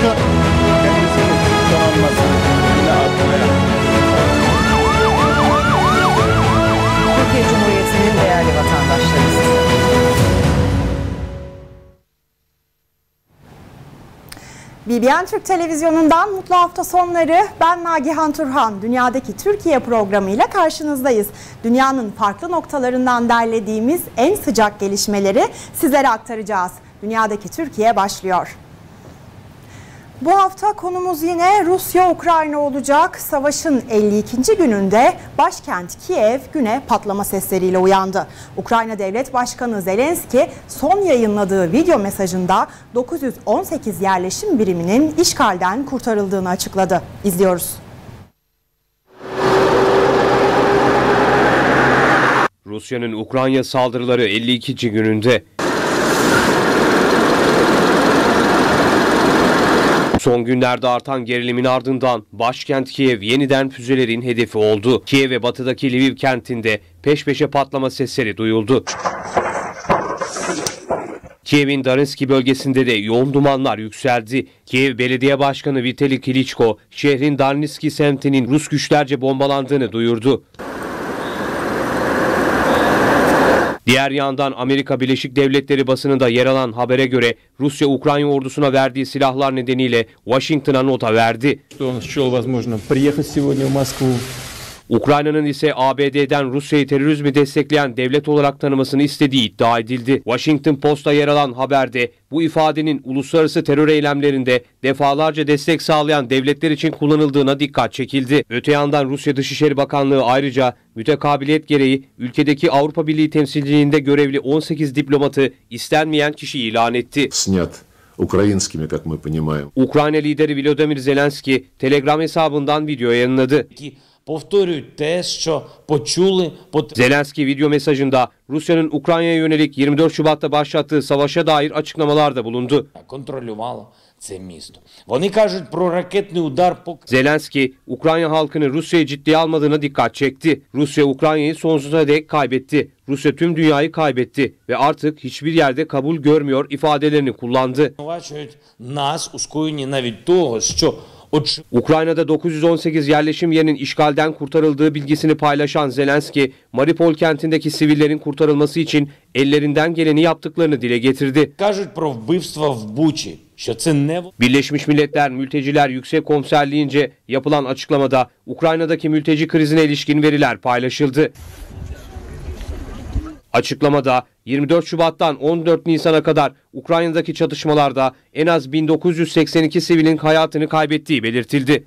bulundu. Türkiye Cumhuriyeti'nin değerli vatandaşları. BBN Türk Televizyonu'ndan mutlu hafta sonları. Ben Nagihan Turhan. Dünyadaki Türkiye programıyla karşınızdayız. Dünyanın farklı noktalarından derlediğimiz en sıcak gelişmeleri sizlere aktaracağız. Dünyadaki Türkiye başlıyor. Bu hafta konumuz yine Rusya-Ukrayna olacak. Savaşın 52. gününde başkent Kiev güne patlama sesleriyle uyandı. Ukrayna Devlet Başkanı Zelenski son yayınladığı video mesajında 918 yerleşim biriminin işgalden kurtarıldığını açıkladı. İzliyoruz. Rusya'nın Ukrayna saldırıları 52. gününde. Son günlerde artan gerilimin ardından başkent Kiev yeniden füzelerin hedefi oldu. Kiev ve batıdaki Lviv kentinde peş peşe patlama sesleri duyuldu. Kiev'in Darinski bölgesinde de yoğun dumanlar yükseldi. Kiev Belediye Başkanı Vitali Klitschko, şehrin Darinski semtinin Rus güçlerce bombalandığını duyurdu. Diğer yandan Amerika Birleşik Devletleri basınında yer alan habere göre Rusya Ukrayna ordusuna verdiği silahlar nedeniyle Washington'a nota verdi. Ukrayna'nın ise ABD'den Rusya'yı terörizmi destekleyen devlet olarak tanımasını istediği iddia edildi. Washington Post'ta yer alan haberde bu ifadenin uluslararası terör eylemlerinde defalarca destek sağlayan devletler için kullanıldığına dikkat çekildi. Öte yandan Rusya Dışişleri Bakanlığı ayrıca mütekabiliyet gereği ülkedeki Avrupa Birliği temsilciliğinde görevli 18 diplomatı istenmeyen kişi ilan etti. Ukrayna lideri Volodymyr Zelenski Telegram hesabından video yayınladı. Zelenski video mesajında Rusya'nın Ukrayna'ya yönelik 24 Şubat'ta başlattığı savaşa dair açıklamalarda bulundu. Zelenski, Ukrayna halkını Rusya'yı ciddiye almadığına dikkat çekti. Rusya Ukrayna'yı sonsuza dek kaybetti. Rusya tüm dünyayı kaybetti ve artık hiçbir yerde kabul görmüyor ifadelerini kullandı. Ukrayna'da 918 yerleşim yerinin işgalden kurtarıldığı bilgisini paylaşan Zelenski, Mariupol kentindeki sivillerin kurtarılması için ellerinden geleni yaptıklarını dile getirdi. Birleşmiş Milletler Mülteciler Yüksek Komiserliğince yapılan açıklamada Ukrayna'daki mülteci krizine ilişkin veriler paylaşıldı. Açıklamada 24 Şubat'tan 14 Nisan'a kadar Ukrayna'daki çatışmalarda en az 1982 sivilin hayatını kaybettiği belirtildi.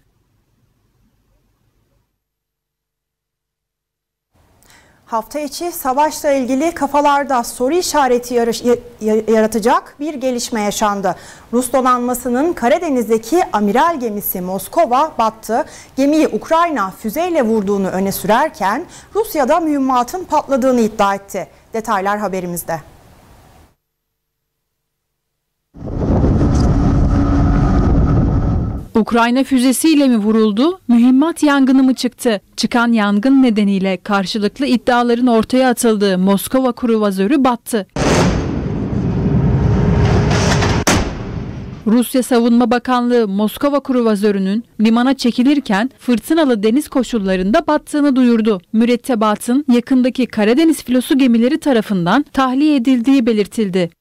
Hafta içi savaşla ilgili kafalarda soru işareti yaratacak bir gelişme yaşandı. Rus donanmasının Karadeniz'deki amiral gemisi Moskova battı. Gemiyi Ukrayna füzeyle vurduğunu öne sürerken Rusya'da mühimmatın patladığını iddia etti. Detaylar haberimizde. Ukrayna füzesiyle mi vuruldu, mühimmat yangını mı çıktı? Çıkan yangın nedeniyle karşılıklı iddiaların ortaya atıldığı Moskova kruvazörü battı. Rusya Savunma Bakanlığı Moskova kruvazörünün limana çekilirken fırtınalı deniz koşullarında battığını duyurdu. Mürettebatın yakındaki Karadeniz filosu gemileri tarafından tahliye edildiği belirtildi.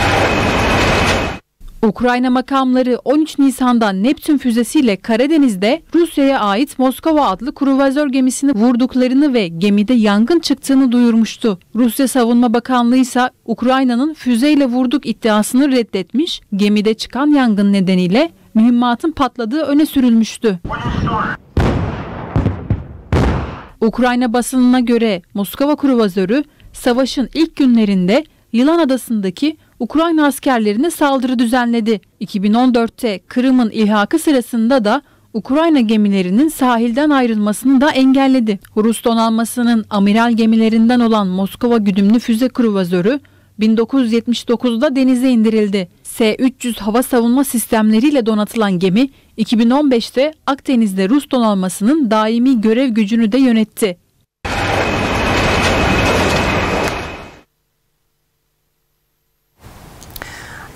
Ukrayna makamları 13 Nisan'dan Neptün füzesiyle Karadeniz'de Rusya'ya ait Moskova adlı kruvazör gemisini vurduklarını ve gemide yangın çıktığını duyurmuştu. Rusya Savunma Bakanlığı ise Ukrayna'nın füzeyle vurduk iddiasını reddetmiş, gemide çıkan yangın nedeniyle mühimmatın patladığı öne sürülmüştü. Ukrayna basınına göre Moskova kruvazörü savaşın ilk günlerinde Yılan Adası'ndaki Ukrayna askerlerine saldırı düzenledi. 2014'te Kırım'ın ilhakı sırasında da Ukrayna gemilerinin sahilden ayrılmasını da engelledi. Rus donanmasının amiral gemilerinden olan Moskova güdümlü füze kruvazörü 1979'da denize indirildi. S-300 hava savunma sistemleriyle donatılan gemi 2015'te Akdeniz'de Rus donanmasının daimi görev gücünü de yönetti.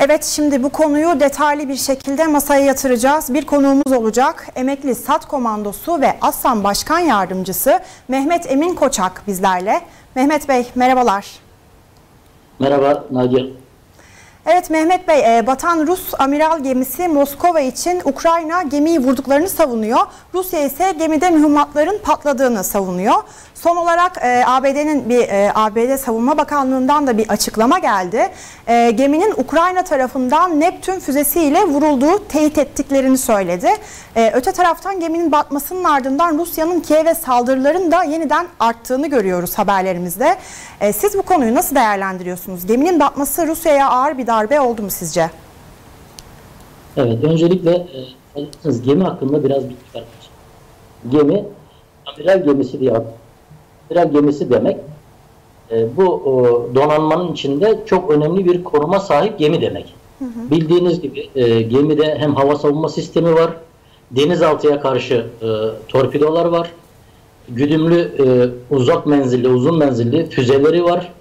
Evet, şimdi bu konuyu detaylı bir şekilde masaya yatıracağız. Bir konuğumuz olacak. Emekli SAT Komandosu ve Aslan Başkan Yardımcısı Mehmet Emin Koçak bizlerle. Mehmet Bey, merhabalar. Merhaba Nagihan. Evet Mehmet Bey, batan Rus amiral gemisi Moskova için Ukrayna gemiyi vurduklarını savunuyor. Rusya ise gemide mühimmatların patladığını savunuyor. Son olarak ABD Savunma Bakanlığı'ndan da bir açıklama geldi. Geminin Ukrayna tarafından Neptün füzesiyle vurulduğu teyit ettiklerini söyledi. Öte taraftan geminin batmasının ardından Rusya'nın Kiev'e saldırılarının da yeniden arttığını görüyoruz haberlerimizde. Siz bu konuyu nasıl değerlendiriyorsunuz? Geminin batması Rusya'ya ağır bir darbe oldu mu sizce? Evet, öncelikle gemi hakkında biraz bilgi vermek. Gemi, amiral gemisi diye adı. Amiral gemisi demek, bu donanmanın içinde çok önemli bir konuma sahip gemi demek. Bildiğiniz gibi gemide hem hava savunma sistemi var, denizaltıya karşı torpidolar var, güdümlü uzak menzilli, uzun menzilli füzeleri var,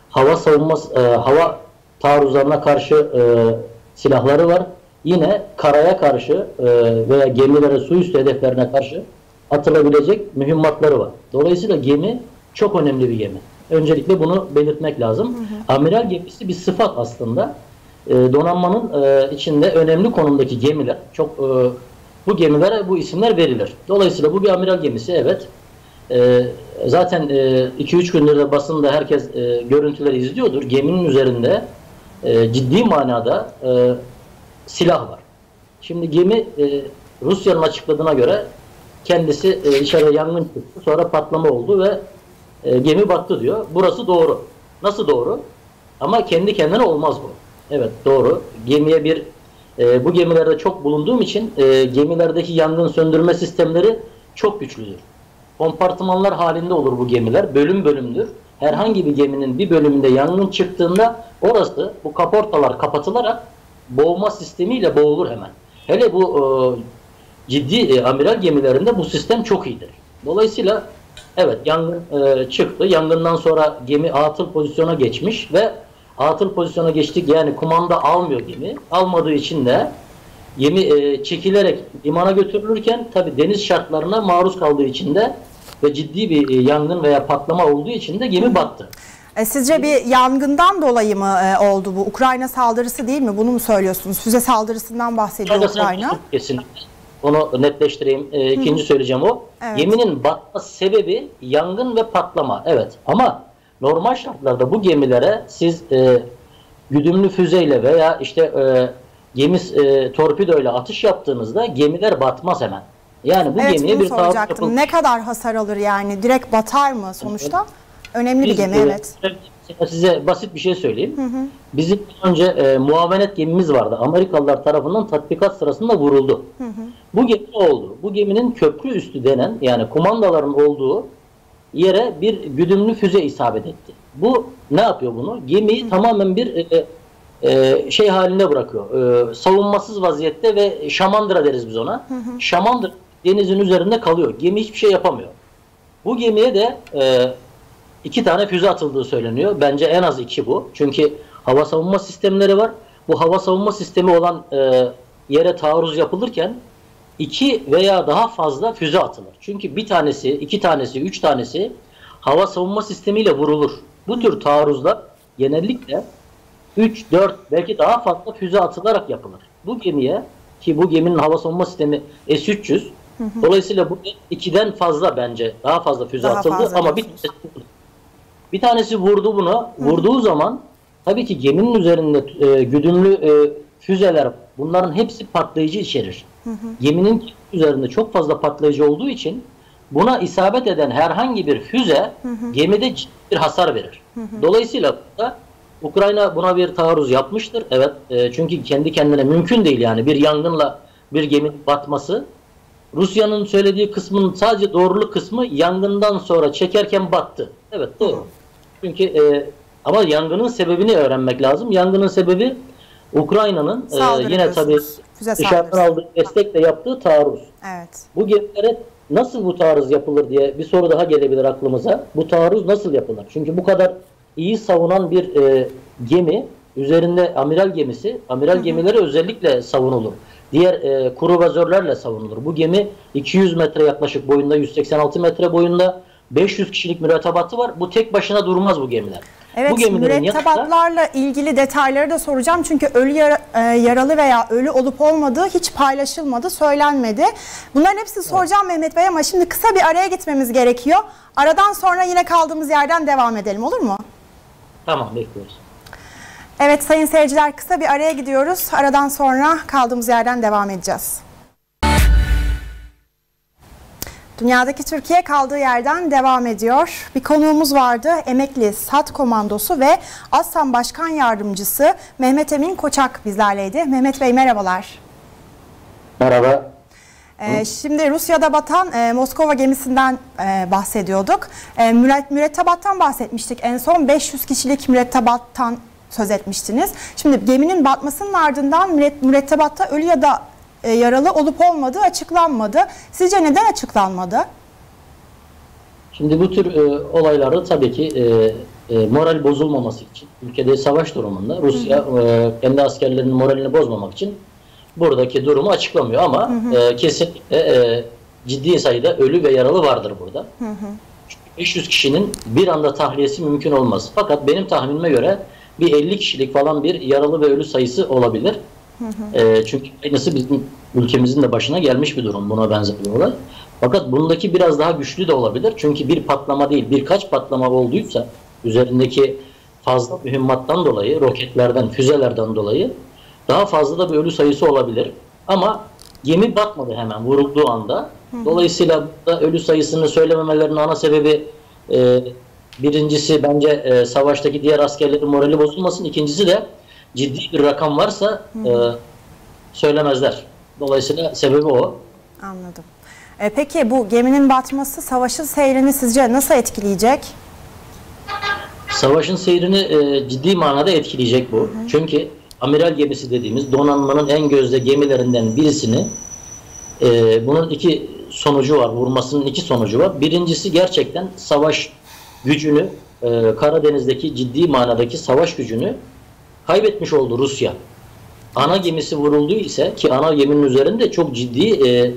hava taarruzlarına karşı silahları var. Yine karaya karşı veya gemilere, su üstü hedeflerine karşı atılabilecek mühimmatları var. Dolayısıyla gemi çok önemli bir gemi. Öncelikle bunu belirtmek lazım. Amiral gemisi bir sıfat aslında. Donanmanın içinde önemli konumdaki gemiler, bu gemilere bu isimler verilir. Dolayısıyla bu bir amiral gemisi, evet. Zaten 2-3 gündür de basında herkes görüntüleri izliyordur. Geminin üzerinde ciddi manada silah var. Şimdi gemi Rusya'nın açıkladığına göre kendisi içeride yangın çıktı, sonra patlama oldu ve gemi battı diyor. Burası doğru. Nasıl doğru? Ama kendi kendine olmaz bu. Evet, doğru. Gemiye bu gemilerde çok bulunduğum için gemilerdeki yangın söndürme sistemleri çok güçlüdür. Kompartımanlar halinde olur bu gemiler. Bölüm bölümdür. Herhangi bir geminin bir bölümünde yangın çıktığında orası, bu kaportalar kapatılarak boğma sistemiyle boğulur hemen. Hele bu ciddi amiral gemilerinde bu sistem çok iyidir. Dolayısıyla evet, yangın çıktı. Yangından sonra gemi atıl pozisyona geçmiş ve atıl pozisyona geçtik, yani kumanda almıyor gemi. Almadığı için de gemi çekilerek limana götürülürken tabi deniz şartlarına maruz kaldığı için de ve ciddi bir yangın veya patlama olduğu için de gemi battı. Sizce bir yangından dolayı mı oldu bu? Ukrayna saldırısı değil mi? Bunu mu söylüyorsunuz? Füze saldırısından bahsediyor Ukrayna. Kesinlikle. Onu netleştireyim. İkinci söyleyeceğim o. Evet. Geminin batma sebebi yangın ve patlama. Evet. Ama normal şartlarda bu gemilere siz güdümlü füzeyle veya işte torpidoyla atış yaptığınızda gemiler batmaz hemen. Yani bu gemiye bir taarruz yapılır. Ne kadar hasar alır yani? Direkt batar mı sonuçta? Önemli bir gemi, evet. Size basit bir şey söyleyeyim. Bizim önce muavenet gemimiz vardı. Amerikalılar tarafından tatbikat sırasında vuruldu. Bu gemi oldu. Bu geminin köprü üstü denen, yani kumandaların olduğu yere bir güdümlü füze isabet etti. Bu ne yapıyor bunu? Gemiyi tamamen bir şey halinde bırakıyor. Savunmasız vaziyette ve şamandıra deriz biz ona. Şamandıra denizin üzerinde kalıyor. Gemi hiçbir şey yapamıyor. Bu gemiye de 2 tane füze atıldığı söyleniyor. Bence en az 2 bu. Çünkü hava savunma sistemleri var. Bu hava savunma sistemi olan yere taarruz yapılırken 2 veya daha fazla füze atılır. Çünkü bir tanesi, 2 tanesi, 3 tanesi hava savunma sistemiyle vurulur. Bu tür taarruzlar genellikle 3, 4 belki daha fazla füze atılarak yapılır. Bu gemiye, ki bu geminin hava savunma sistemi S-300, dolayısıyla bu 2'den fazla, bence daha fazla füze atıldı ama bir tanesi vurdu bunu. Vurduğu zaman tabii ki geminin üzerinde güdümlü füzeler, bunların hepsi patlayıcı içerir. Geminin üzerinde çok fazla patlayıcı olduğu için buna isabet eden herhangi bir füze gemide ciddi bir hasar verir. Dolayısıyla da Ukrayna buna bir taarruz yapmıştır. Evet, çünkü kendi kendine mümkün değil, yani bir yangınla bir geminin batması. Rusya'nın söylediği kısmın sadece doğruluk kısmı yangından sonra çekerken battı. Evet, doğru. Çünkü ama yangının sebebini öğrenmek lazım. Yangının sebebi Ukrayna'nın yine tabii dışarıdan aldığı destekle yaptığı taarruz. Evet. Bu gemilere nasıl bu taarruz yapılır diye bir soru daha gelebilir aklımıza. Bu taarruz nasıl yapılır? Çünkü bu kadar iyi savunan bir gemi üzerinde amiral gemileri özellikle savunulur. Diğer kruvazörlerle savunulur. Bu gemi 200 metre yaklaşık boyunda, 186 metre boyunda, 500 kişilik mürettebatı var. Bu tek başına durmaz bu gemiler. Evet, bu mürettebatlarla ilgili detayları da soracağım. Çünkü ölü yaralı veya ölü olup olmadığı hiç paylaşılmadı, söylenmedi. Bunların hepsini soracağım Mehmet Bey ama şimdi kısa bir araya gitmemiz gerekiyor. Aradan sonra yine kaldığımız yerden devam edelim, olur mu? Tamam, bekliyoruz. Evet sayın seyirciler, kısa bir araya gidiyoruz. Aradan sonra kaldığımız yerden devam edeceğiz. Dünyadaki Türkiye kaldığı yerden devam ediyor. Bir konuğumuz vardı. Emekli SAT Komandosu ve ASSAM Başkan Yardımcısı Mehmet Emin Koçak bizlerleydi. Mehmet Bey merhabalar. Merhaba. Şimdi Rusya'da batan Moskova gemisinden bahsediyorduk. Mürettebattan bahsetmiştik. En son 500 kişilik mürettebattan söz etmiştiniz. Şimdi geminin batmasının ardından mürettebatta ölü ya da yaralı olup olmadığı açıklanmadı. Sizce neden açıklanmadı? Şimdi bu tür olaylarda tabii ki moral bozulmaması için, ülkede savaş durumunda Rusya kendi askerlerinin moralini bozmamak için buradaki durumu açıklamıyor ama kesinlikle ciddi sayıda ölü ve yaralı vardır burada. 500 kişinin bir anda tahliyesi mümkün olmaz. Fakat benim tahminime göre bir 50 kişilik falan bir yaralı ve ölü sayısı olabilir. Çünkü aynısı bizim ülkemizin de başına gelmiş bir durum, buna benzer bir olay. Fakat bundaki biraz daha güçlü de olabilir. Çünkü bir patlama değil, birkaç patlama olduysa üzerindeki fazla mühimmattan dolayı, roketlerden, füzelerden dolayı daha fazla da bir ölü sayısı olabilir. Ama gemi batmadı hemen vurulduğu anda. Dolayısıyla ölü sayısını söylememelerinin ana sebebi birincisi bence savaştaki diğer askerlerin morali bozulmasın. İkincisi de ciddi bir rakam varsa söylemezler. Dolayısıyla sebebi o. Anladım. Peki bu geminin batması savaşın seyrini sizce nasıl etkileyecek? Savaşın seyrini ciddi manada etkileyecek bu. Çünkü amiral gemisi dediğimiz donanmanın en gözde gemilerinden birisini bunun iki sonucu var. Vurmasının iki sonucu var. Birincisi gerçekten savaş gücünü, Karadeniz'deki ciddi manadaki savaş gücünü kaybetmiş oldu Rusya. Ana gemisi vuruldu ise, ki ana geminin üzerinde çok ciddi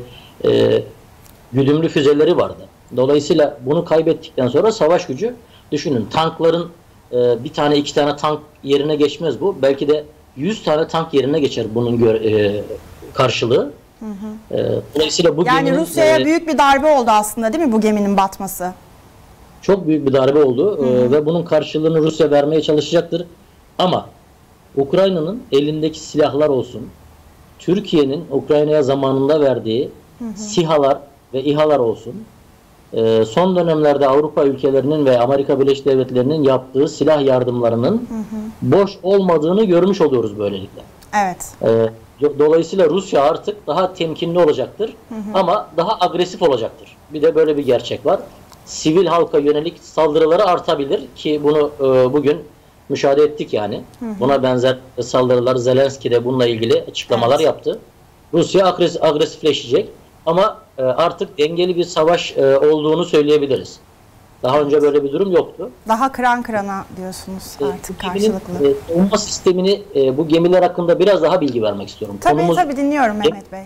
güdümlü füzeleri vardı. Dolayısıyla bunu kaybettikten sonra savaş gücü, düşünün tankların bir tane iki tane tank yerine geçmez bu. Belki de 100 tane tank yerine geçer bunun karşılığı. Dolayısıyla bu yani Rusya'ya büyük bir darbe oldu aslında, değil mi bu geminin batması? Çok büyük bir darbe oldu ve bunun karşılığını Rusya vermeye çalışacaktır. Ama Ukrayna'nın elindeki silahlar olsun, Türkiye'nin Ukrayna'ya zamanında verdiği SİHA'lar ve İHA'lar olsun, son dönemlerde Avrupa ülkelerinin ve Amerika Birleşik Devletleri'nin yaptığı silah yardımlarının boş olmadığını görmüş oluyoruz böylelikle. Evet. Dolayısıyla Rusya artık daha temkinli olacaktır ama daha agresif olacaktır. Bir de böyle bir gerçek var. Sivil halka yönelik saldırıları artabilir ki bunu bugün müşahede ettik yani. Buna benzer saldırılar, Zelenski de bununla ilgili açıklamalar yaptı. Rusya agresifleşecek ama artık dengeli bir savaş olduğunu söyleyebiliriz. Daha önce böyle bir durum yoktu. Daha kıran kırana diyorsunuz artık karşılıklı. Savunma sistemini, bu gemiler hakkında biraz daha bilgi vermek istiyorum. Tabii dinliyorum Mehmet Bey.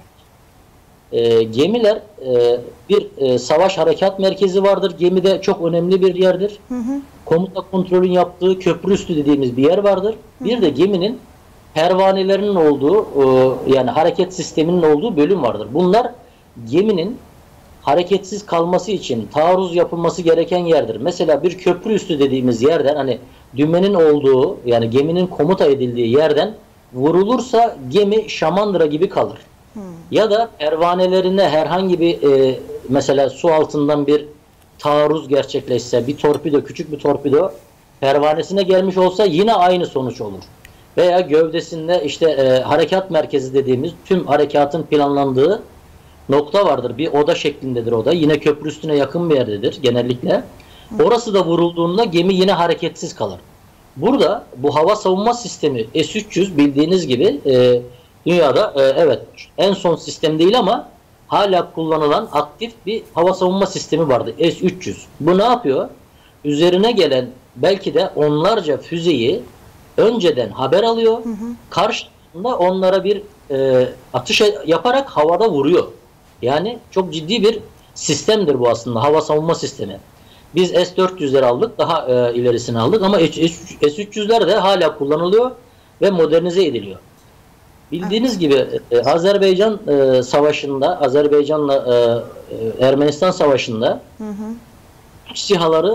Gemiler bir savaş harekat merkezi vardır. Gemide çok önemli bir yerdir. Komuta kontrolün yaptığı köprü üstü dediğimiz bir yer vardır. Bir de geminin pervanelerinin olduğu yani hareket sisteminin olduğu bölüm vardır. Bunlar geminin hareketsiz kalması için taarruz yapılması gereken yerdir. Mesela bir köprü üstü dediğimiz yerden, hani dümenin olduğu, yani geminin komuta edildiği yerden vurulursa gemi şamandıra gibi kalır. Ya da pervanelerine herhangi bir mesela su altından bir taarruz gerçekleşse, bir torpido, küçük bir torpido pervanesine gelmiş olsa yine aynı sonuç olur. Veya gövdesinde işte harekat merkezi dediğimiz tüm harekatın planlandığı nokta vardır. Bir oda şeklindedir o da. Yine köprü üstüne yakın bir yerdedir genellikle. Orası da vurulduğunda gemi yine hareketsiz kalır. Burada bu hava savunma sistemi S-300 bildiğiniz gibi dünyada evet en son sistem değil ama hala kullanılan aktif bir hava savunma sistemi vardı. S-300. Bu ne yapıyor? Üzerine gelen belki de onlarca füzeyi önceden haber alıyor. Karşılığında onlara bir atış yaparak havada vuruyor. Yani çok ciddi bir sistemdir bu aslında. Hava savunma sistemi. Biz S-400'leri aldık. Daha ilerisini aldık ama S-300'ler de hala kullanılıyor ve modernize ediliyor. Bildiğiniz gibi Azerbaycan Savaşı'nda, Azerbaycan'la Ermenistan Savaşı'nda SİHA'ları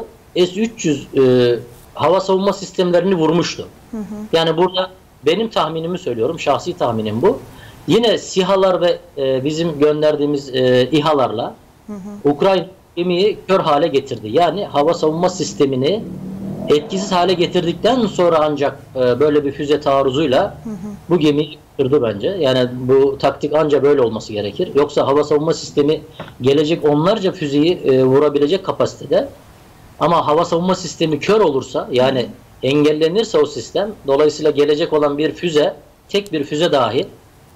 S-300 hava savunma sistemlerini vurmuştu. Yani burada benim tahminimi söylüyorum, şahsi tahminim bu. Yine SİHA'lar ve bizim gönderdiğimiz İHA'larla Ukrayna gemiyi kör hale getirdi. Yani hava savunma sistemini etkisiz hale getirdikten sonra ancak böyle bir füze taarruzuyla bu gemiyi kırdı bence. Yani bu taktik ancak böyle olması gerekir. Yoksa hava savunma sistemi gelecek onlarca füzeyi vurabilecek kapasitede. Ama hava savunma sistemi kör olursa, yani engellenirse o sistem, dolayısıyla gelecek olan bir füze, tek bir füze dahi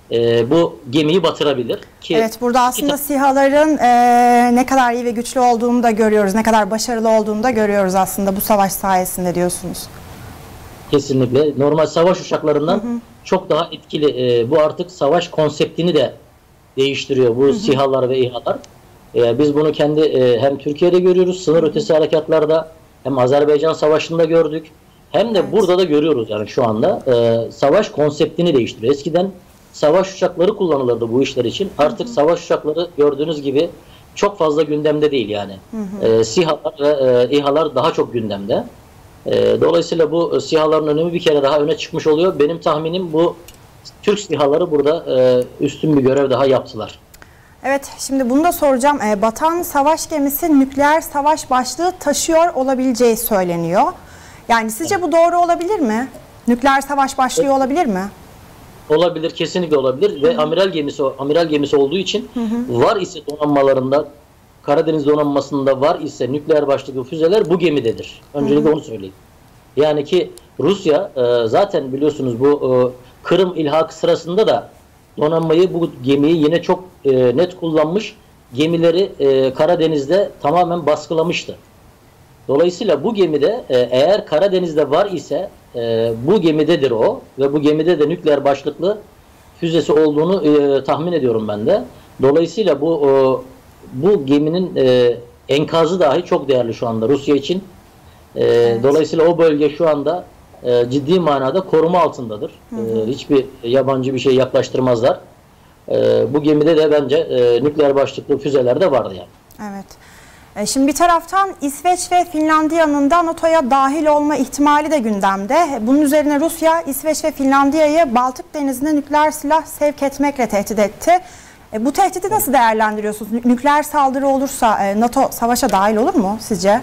bu gemiyi batırabilir. Ki evet, burada aslında SİHA'ların ne kadar iyi ve güçlü olduğunu da görüyoruz. Ne kadar başarılı olduğunu da görüyoruz aslında bu savaş sayesinde diyorsunuz. Kesinlikle. Normal savaş uçaklarından çok daha etkili. Bu artık savaş konseptini de değiştiriyor bu SİHA'lar ve İHA'lar. Biz bunu kendi hem Türkiye'de görüyoruz, sınır ötesi harekatlarda, hem Azerbaycan Savaşı'nda gördük, hem de burada da görüyoruz yani şu anda. Savaş konseptini değiştiriyor. Eskiden savaş uçakları kullanılırdı bu işler için. Artık savaş uçakları gördüğünüz gibi çok fazla gündemde değil yani. SİHA'lar ve İHA'lar daha çok gündemde. Dolayısıyla bu SİHA'ların önemi bir kere daha öne çıkmış oluyor. Benim tahminim bu Türk SİHA'ları burada üstün bir görev daha yaptılar. Evet, şimdi bunu da soracağım. Batan savaş gemisi nükleer savaş başlığı taşıyor olabileceği söyleniyor. Yani sizce bu doğru olabilir mi? Nükleer savaş başlığı olabilir mi? Olabilir, kesinlikle olabilir. Ve amiral gemisi olduğu için var ise donanmalarında, Karadeniz donanmasında var ise nükleer başlıklı füzeler bu gemidedir. Öncelikle onu söyleyeyim. Yani ki Rusya zaten biliyorsunuz bu Kırım ilhakı sırasında da donanmayı, bu gemiyi yine çok net kullanmış, gemileri Karadeniz'de tamamen baskılamıştı. Dolayısıyla bu gemide eğer Karadeniz'de var ise bu gemidedir o ve bu gemide de nükleer başlıklı füzesi olduğunu tahmin ediyorum ben de. Dolayısıyla bu geminin enkazı dahi çok değerli şu anda Rusya için. Evet. Dolayısıyla o bölge şu anda ciddi manada koruma altındadır. Hiçbir yabancı bir şey yaklaştırmazlar. Bu gemide de bence nükleer başlıklı füzeler de vardı yani. Evet. Şimdi bir taraftan İsveç ve Finlandiya'nın da NATO'ya dahil olma ihtimali de gündemde. Bunun üzerine Rusya, İsveç ve Finlandiya'yı Baltık Denizi'ne nükleer silah sevk etmekle tehdit etti. Bu tehdidi nasıl değerlendiriyorsunuz? Nükleer saldırı olursa NATO savaşa dahil olur mu sizce?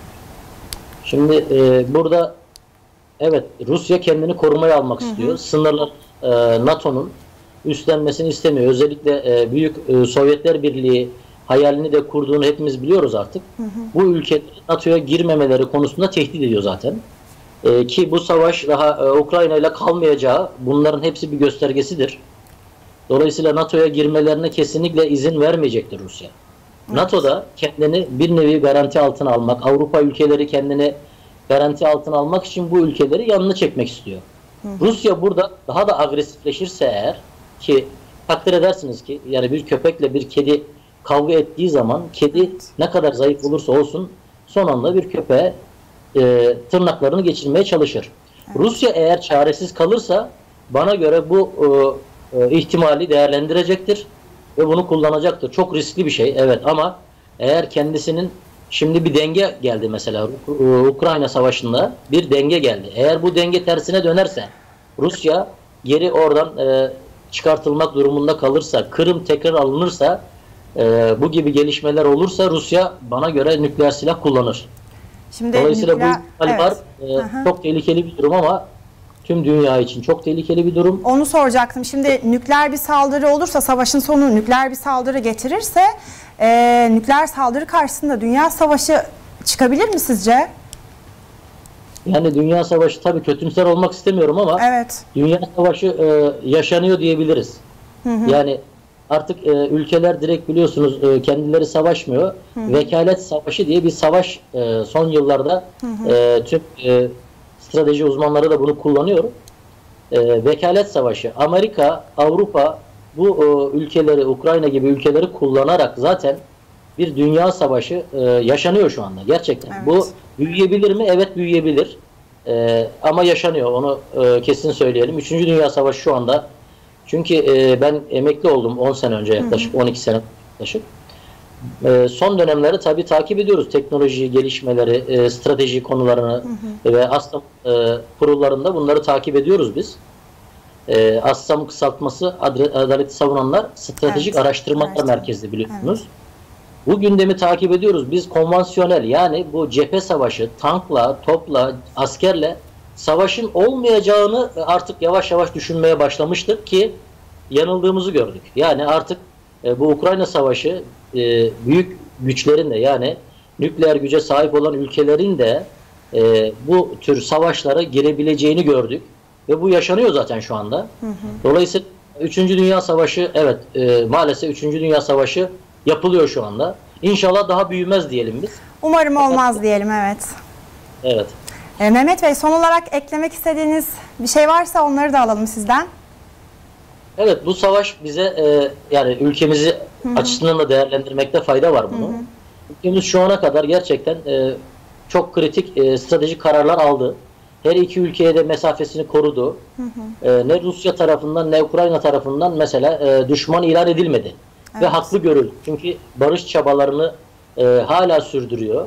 Şimdi burada evet, Rusya kendini korumaya almak istiyor. Sınırlar NATO'nun üstlenmesini istemiyor. Özellikle büyük Sovyetler Birliği hayalini de kurduğunu hepimiz biliyoruz artık. Bu ülkeler NATO'ya girmemeleri konusunda tehdit ediyor zaten. Ki bu savaş daha Ukrayna ile kalmayacağı, bunların hepsi bir göstergesidir. Dolayısıyla NATO'ya girmelerine kesinlikle izin vermeyecektir Rusya. Evet. NATO'da kendini bir nevi garanti altına almak, Avrupa ülkeleri kendini garanti altına almak için bu ülkeleri yanına çekmek istiyor. Rusya burada daha da agresifleşirse eğer, ki takdir edersiniz ki yani bir köpekle bir kedi kavga ettiği zaman kedi ne kadar zayıf olursa olsun son anda bir köpeğe tırnaklarını geçirmeye çalışır. Evet. Rusya eğer çaresiz kalırsa bana göre bu ihtimali değerlendirecektir ve bunu kullanacaktır. Çok riskli bir şey evet, ama eğer kendisinin şimdi bir denge geldi mesela Ukrayna Savaşı'nda bir denge geldi. Eğer bu denge tersine dönerse, Rusya geri oradan çıkartılmak durumunda kalırsa, Kırım tekrar alınırsa, bu gibi gelişmeler olursa Rusya bana göre nükleer silah kullanır. Şimdi dolayısıyla bu ihtimal var. Çok tehlikeli bir durum ama tüm dünya için çok tehlikeli bir durum. Onu soracaktım. Şimdi nükleer bir saldırı olursa, savaşın sonu nükleer bir saldırı getirirse, nükleer saldırı karşısında dünya savaşı çıkabilir mi sizce? Yani dünya savaşı, tabii kötümser olmak istemiyorum ama evet, dünya savaşı yaşanıyor diyebiliriz. Yani artık ülkeler direkt biliyorsunuz kendileri savaşmıyor. Vekalet savaşı diye bir savaş son yıllarda tüm strateji uzmanları da bunu kullanıyor. Vekalet savaşı. Amerika, Avrupa bu ülkeleri, Ukrayna gibi ülkeleri kullanarak zaten bir dünya savaşı yaşanıyor şu anda. Gerçekten. Evet. Bu büyüyebilir mi? Evet, büyüyebilir. Ama yaşanıyor. Onu kesin söyleyelim. 3. Dünya Savaşı şu anda. Çünkü ben emekli oldum 10 sene önce yaklaşık. 12 sene yaklaşık. Son dönemleri tabii takip ediyoruz. Teknoloji gelişmeleri, strateji konularını ve ASTAM kurullarında bunları takip ediyoruz biz. ASTAM kısaltması Adaleti Savunanlar Stratejik Araştırmalar Merkezi biliyorsunuz. Evet. Bu gündemi takip ediyoruz. Biz konvansiyonel, yani bu cephe savaşı, tankla, topla, askerle savaşın olmayacağını artık yavaş yavaş düşünmeye başlamıştık ki yanıldığımızı gördük. Yani artık bu Ukrayna savaşı büyük güçlerin de, yani nükleer güce sahip olan ülkelerin de bu tür savaşlara girebileceğini gördük. Ve bu yaşanıyor zaten şu anda. Dolayısıyla 3. Dünya Savaşı, evet, maalesef 3. Dünya Savaşı yapılıyor şu anda. İnşallah daha büyümez diyelim biz. Umarım olmaz diyelim, evet. Evet. Mehmet Bey, son olarak eklemek istediğiniz bir şey varsa onları da alalım sizden. Evet, bu savaş bize yani ülkemizi açısından da değerlendirmekte fayda var bunu. Ülkemiz şu ana kadar gerçekten çok kritik stratejik kararlar aldı. Her iki ülkeye de mesafesini korudu. Ne Rusya tarafından ne Ukrayna tarafından mesela düşman ilan edilmedi. Evet. Ve haklı görüldü. Çünkü barış çabalarını hala sürdürüyor.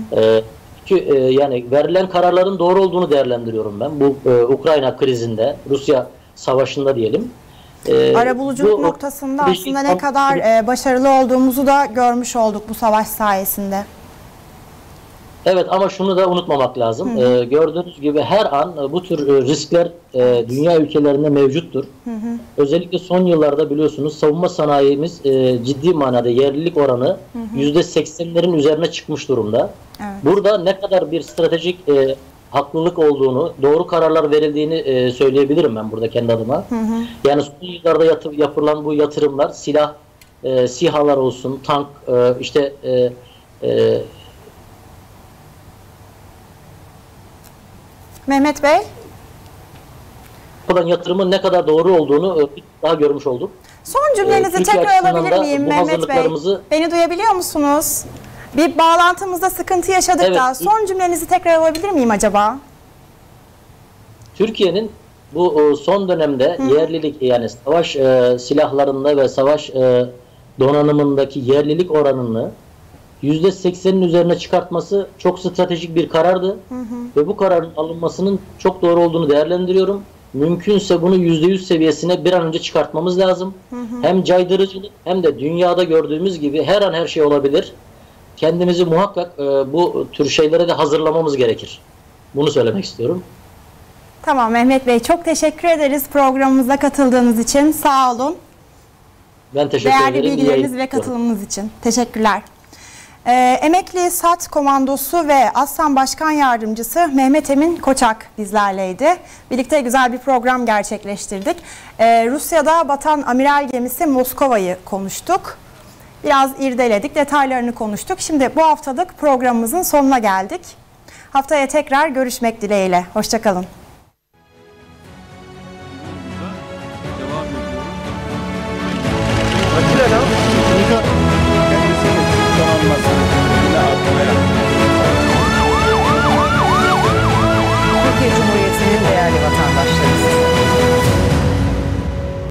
Yani verilen kararların doğru olduğunu değerlendiriyorum ben. Bu Ukrayna krizinde, Rusya savaşında diyelim. Arabuluculuk noktasında aslında ne kadar başarılı olduğumuzu da görmüş olduk bu savaş sayesinde. Evet, ama şunu da unutmamak lazım. Gördüğünüz gibi her an bu tür riskler dünya ülkelerinde mevcuttur. Özellikle son yıllarda biliyorsunuz savunma sanayimiz ciddi manada yerlilik oranı %80'lerin üzerine çıkmış durumda. Evet. Burada ne kadar bir stratejik haklılık olduğunu, doğru kararlar verildiğini söyleyebilirim ben burada kendi adıma. Yani son yıllarda yapılan bu yatırımlar, silah, SİHA'lar olsun, tank, işte Mehmet Bey? Yapılan yatırımın ne kadar doğru olduğunu daha görmüş olduk. Son cümlenizi tekrar alabilir miyim Mehmet Bey? Beni duyabiliyor musunuz? Bir bağlantımızda sıkıntı yaşadık, evet, da son cümlenizi tekrar alabilir miyim acaba? Türkiye'nin bu son dönemde yerlilik, yani savaş silahlarında ve savaş donanımındaki yerlilik oranını %80'in üzerine çıkartması çok stratejik bir karardı. Ve bu kararın alınmasının çok doğru olduğunu değerlendiriyorum. Mümkünse bunu %100 seviyesine bir an önce çıkartmamız lazım. Hem caydırıcılık hem de dünyada gördüğümüz gibi her an her şey olabilir. Kendimizi muhakkak bu tür şeylere de hazırlamamız gerekir. Bunu söylemek istiyorum. Tamam Mehmet Bey, çok teşekkür ederiz programımıza katıldığınız için. Sağ olun. Ben teşekkür ederim. Değerli bilgileriniz ve katılımınız için. Teşekkürler. Emekli SAT Komandosu ve ASSAM Başkan Yardımcısı Mehmet Emin Koçak bizlerleydi. Birlikte güzel bir program gerçekleştirdik. Rusya'da batan amiral gemisi Moskova'yı konuştuk. Biraz irdeledik, detaylarını konuştuk. Şimdi bu haftalık programımızın sonuna geldik. Haftaya tekrar görüşmek dileğiyle. Hoşça kalın.